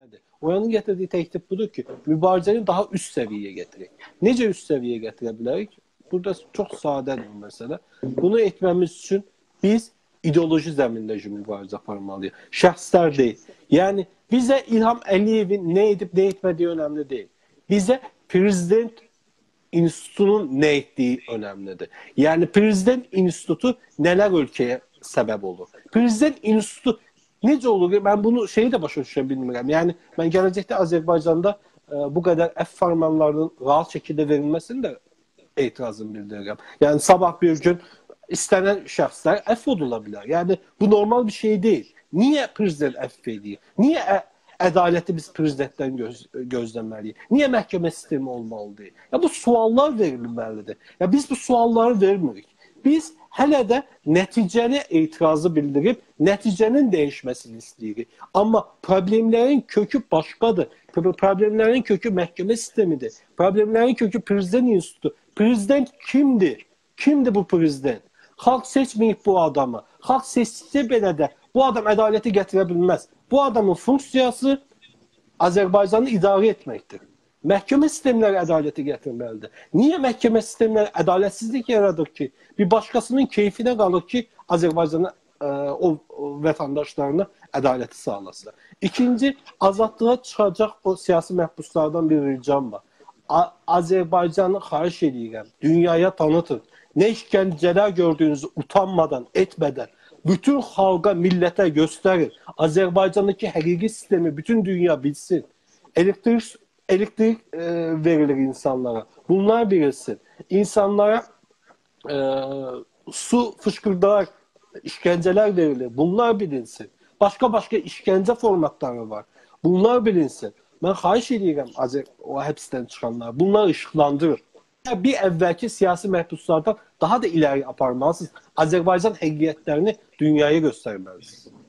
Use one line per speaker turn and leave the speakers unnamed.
Oranın getirdiği teklif budur ki, mübarizəni daha üst səviyyəyə getirək. Necə üst səviyyəyə getirə bilərik? Burada çox sadədir bu məsələ. Bunu etməmiz üçün biz ideoloji zəmində mübarizə aparmalıyıq. Şəxslər deyil. Yəni, bizə İlham Əliyevin nə edib, nə etmədiyi önəmli deyil. Bizə prezident institutunun nə etdiyi önəmlidir. Yəni, prezident institutu nələr ölkəyə səbəb olur? Prezident institutu necə olur? Mən bunu şeyi də başa düşə bilmirəm. Yəni, mən gələcəkdə Azərbaycanda bu qədər əff fərmanlarının rahat şəkildə verilməsini də etirazını bildirirəm. Yəni, sabah bir gün istənən şəxslər əff olula bilər. Yəni, bu normal bir şey deyil. Niyə prezident əff edir? Niyə ədaləti biz prezidentdən gözləməliyik? Niyə məhkəmə sistemi olmalıdır? Ya, bu suallar verilməlidir. Ya, biz bu sualları vermirik. Biz hələ də nəticəni etirazı bildirib, nəticənin dəyişməsini istəyirik. Amma problemlərin kökü başqadır. Problemlərin kökü məhkəmə sistemidir. Problemlərin kökü prezident institutu. Prezident kimdir? Kimdir bu prezident? Xalq seçməyib bu adamı. Xalq seçsə belə də bu adam ədaləti gətirə bilməz. Bu adamın funksiyası Azərbaycanı idarə etməkdir. Məhkəmə sistemləri ədaləti gətirməlidir. Niyə məhkəmə sistemləri ədalətsizlik yaradır ki, bir başqasının keyfinə qalır ki, Azərbaycana, o vətəndaşlarına ədaləti sağlasın. İkinci, azadlığa çıxacaq o siyasi məhbuslardan bir ricam var. Azərbaycanı xahiş edirəm, dünyaya tanıtın. Nə işgəncələr gördüyünüzü utanmadan, etmədən, bütün xalqa, millətə göstərin. Azərbaycandakı həqiqi sistemi bütün dünya bilsin. Elektrik verilir insanlara. Bunlar verilsin. İnsanlara su fışkırdarak işkenceler verilir. Bunlar bilinsin. Başka işkence formatları var. Bunlar bilinsin. Ben xahiş edirəm o həbsdən çıxanlar. Bunlar ışıqlandırır. Bir əvvəlki siyasi məhbuslardan daha da ileri aparmalısınız. Azərbaycan həqiqətlərini dünyaya göstərməlisiniz.